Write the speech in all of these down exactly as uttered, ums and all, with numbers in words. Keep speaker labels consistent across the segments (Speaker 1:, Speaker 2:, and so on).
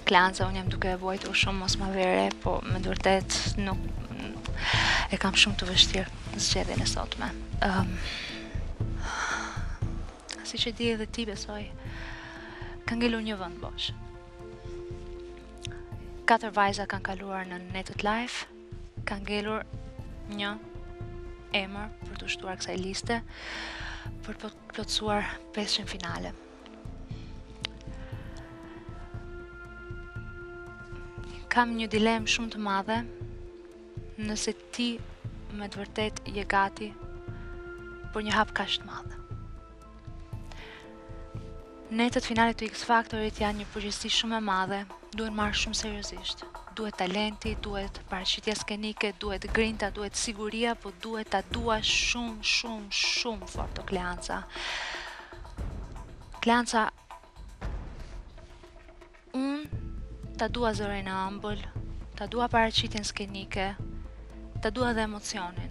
Speaker 1: Kleanca, unë jam duke e vuajtur shumë mos ma vere, po me të vërtet nuk e kam shumë të vështirë në zgjedhjen e sotme. Um, si që di edhe ti besoj, ka ngelur një vend bosh. Katër vajza kanë kaluar në Netët Live, ka ngelur një emër për të shtuar kësaj liste, për të plotësuar pesën finale. Kam një dilemë shumë të madhe nëse ti me të vërtet je gati për një hap kaq të madh. Netët finale të X Factorit janë një përgjegjësi shumë e madhe, duhet marrë shumë seriozisht. Duhet talenti, duhet paraqitja skenike, duhet grinta, duhet siguria, po duhet ta dua shumë, shumë, shumë fort të Kleanca. Kleanca, unë ta dua zërin e ëmbël, ta dua paraqitjen skenike, ta dua dhe emocionin.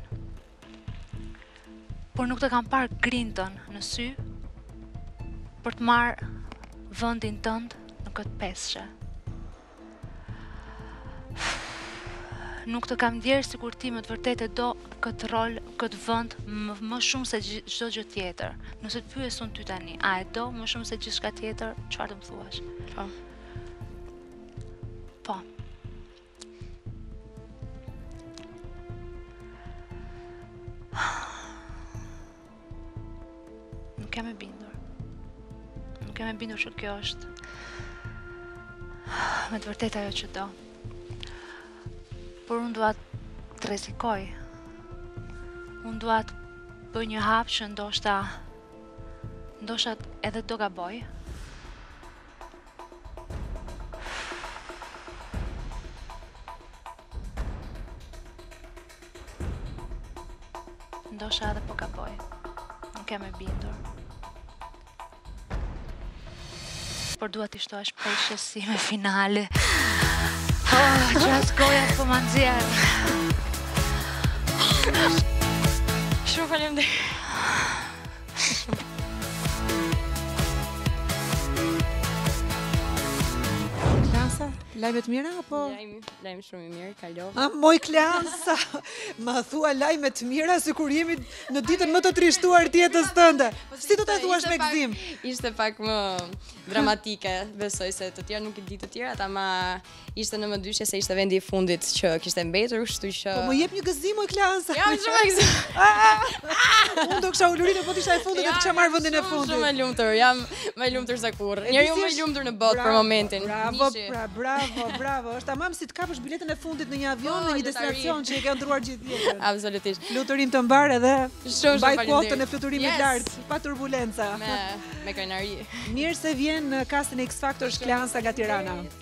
Speaker 1: Por nuk të kam parë grintën në sy për të marrë vendin tënd në këtë peshë. Nuk të kam ndjerë sikur ti më të vërtet e do këtë rol, këtë vend më, më shumë se çdo gjë tjetër. Nëse të pyes unë ty tani, a e do më shumë se gjithçka tjetër, çfarë do më thuash? Po. Po. Nuk jam e bindur. Nuk jam e bindur që kjo është me të vërtet ajo që do. Por unë dua të rrezikoj. Unë dua të bëj një hap që ndoshta ndoshta edhe do gaboj. Ndoshta edhe po gaboj. Nuk jam e bindur. Por dua t'i shtohesh peshës si me finale. Oh, gjatë goja po ma nxjerr.
Speaker 2: Shumë faleminderit.
Speaker 3: Kleanca, lajme të mira apo?
Speaker 2: Lajm, lajm shumë i mirë, kalova.
Speaker 3: Ah, moj Kleanca, ma thua lajme të mira sikur jemi në ditën më të trishtuar të jetës tënde. Si do ta thuash me gëzim?
Speaker 2: Ishte pak më dramatike, besoj se të tjerë nuk i di të tjerat, ama ishte në mëdyshje se ishte vendi i fundit që kishte mbetur, kështu që
Speaker 3: Po më jep një gëzim moj Kleanca.
Speaker 2: Jam shumë e gëzim.
Speaker 3: Unë do kisha ulurinë po t'isha e fundit dhe të kisha marrë vendin e fundit.
Speaker 2: Shumë e lumtur, jam më e lumtur se kurrë. Njeriu më i lumtur në botë për momentin.
Speaker 3: Bravo, pra, bravo, bravo. Është tamam si të kapësh biletën e fundit në një avion në një destinacion që e ke ndruar gjithë jetën.
Speaker 2: Absolutisht.
Speaker 3: Fluturim të mbar edhe
Speaker 2: mbaj
Speaker 3: kuotën e fluturimit lart, pa turbulenca.
Speaker 2: Me me krenari.
Speaker 3: Mirë se vjen në kastën e X Factor Kleanca nga Tirana.